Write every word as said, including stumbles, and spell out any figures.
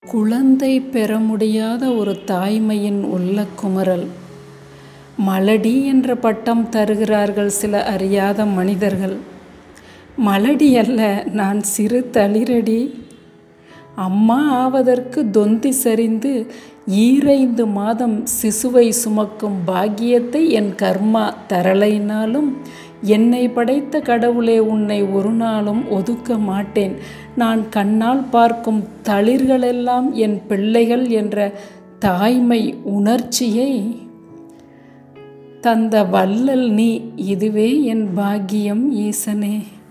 குழந்தை பெற முடியாத ஒரு தாய்மையின் உள்ள குமரல். மலடி என்ற பட்டம் தருகிறார்கள் சில அறியாத மனிதர்கள். மலடி அல்ல, நான் சிறு தளிரடி. அம்மா ஆவதற்கு தொந்தி சரிந்து ஈரைந்து மாதம் சிசுவை சுமக்கும் பாக்கியத்தை என் கர்மா தரலைனாலும் என்னை படைத்த கடவுளே, உன்னை ஒரு நாளும் ஒதுக்க மாட்டேன். நான் கண்ணால் பார்க்கும் தளிர்களெல்லாம் என் பிள்ளைகள் என்ற தாய்மை உணர்ச்சியை தந்த வள்ளல் நீ. இதுவே என் பாக்கியம் ஈசனே.